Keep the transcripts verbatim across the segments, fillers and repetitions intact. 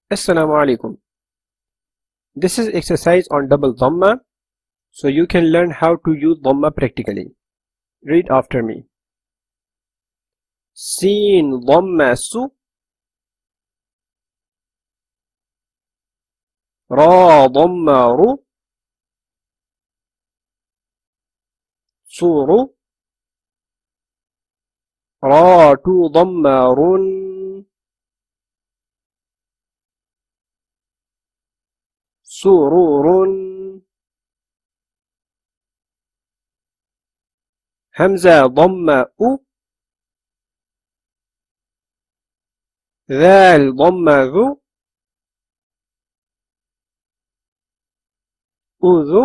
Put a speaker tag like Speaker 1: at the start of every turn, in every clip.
Speaker 1: Assalamu alaikum. This is exercise on double dhamma, so you can learn how to use dhamma practically. Read after me. Sin dhamma su, ra dhamma ru, suru, ra tu dhamma run, sururun, همزة ضمة أ ذال ضمة ذو أذو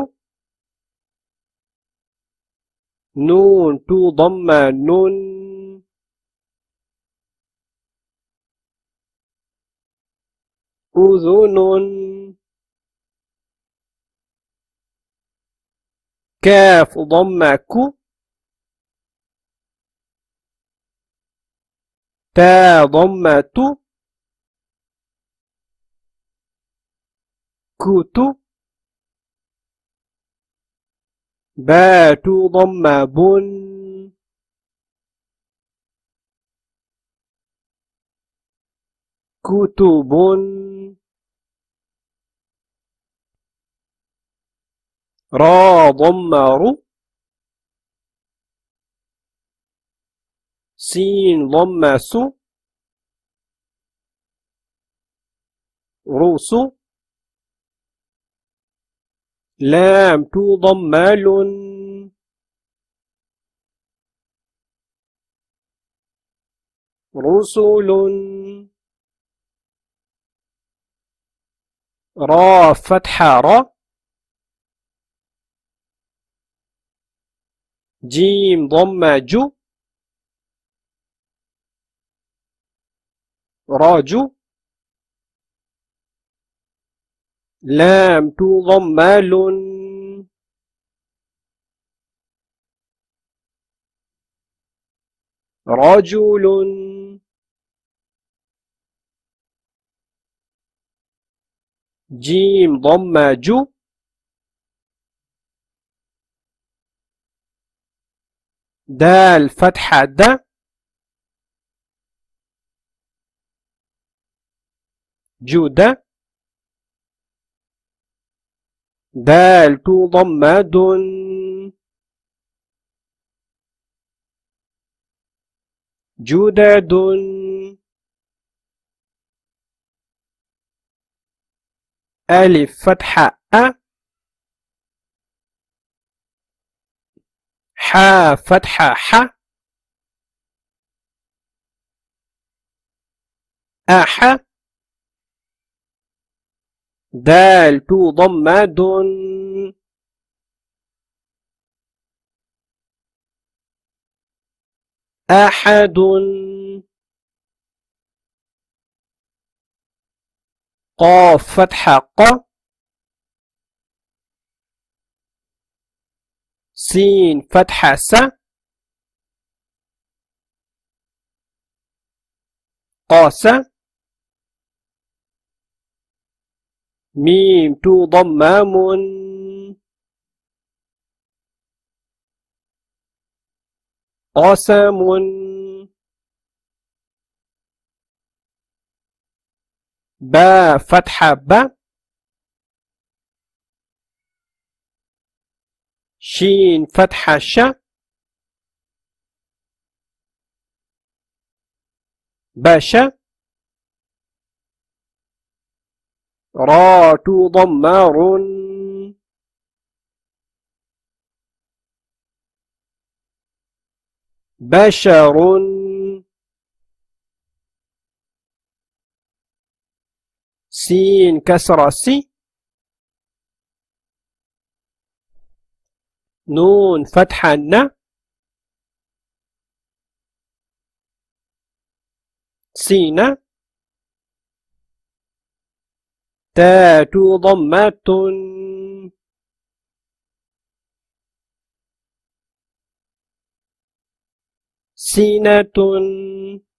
Speaker 1: نون تو ضمة نون أذن كاف ضمة كو تا ضمة تو كوتو باتو ضمة بن كتب را ضمة رو سين ضمة سو روسو لام تو ضمة لن رسل را فتحة را جيم ضمة جو راجو لام تو ضمة لن رجل جيم ضمة جو دال فتحة د جودة دال تو ضمة دن جدد ألف فتحة أ حا فتحة ح أح دال تو ضمة دن أحد قاف فتحة ق سين فتحة س قاس ميم تو ضمام قاسم با فتحة ب شين فتحة ش باشا را تو ضمار بشر سين كسر سي نون فتحة ن سين تات ضمة سينة